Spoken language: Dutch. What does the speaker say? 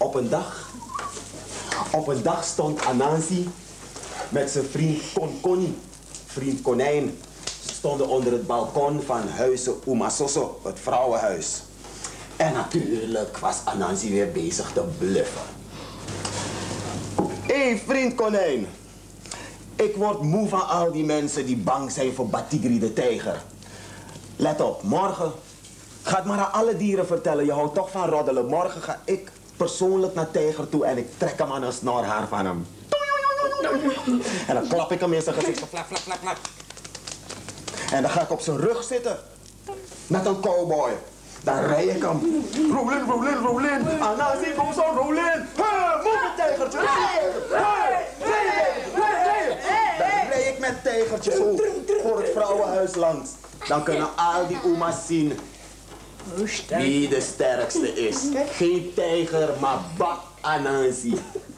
Op een dag stond Anansi met zijn vriend Konkoni, vriend Konijn, stonden onder het balkon van huizen Umasoso, het vrouwenhuis. En natuurlijk was Anansi weer bezig te bluffen. Hé, vriend Konijn. Ik word moe van al die mensen die bang zijn voor Batigri de tijger. Let op, morgen ga maar aan alle dieren vertellen. Je houdt toch van roddelen. Morgen ga ik persoonlijk naar tijger toe en ik trek hem aan een snorhaar van hem. En dan klap ik hem in zijn gezicht. Flap, flap, flap, flap. En dan ga ik op zijn rug zitten. Met een cowboy. Dan rij ik hem. Rolin, rolin, rolin. Anansi, kom zo, rolin. Move tijgertje. Dan rij ik met tijgertje zo voor het vrouwenhuis langs. Dan kunnen al die oma's zien wie de sterkste is. Geen tijger, maar Bak Anansi.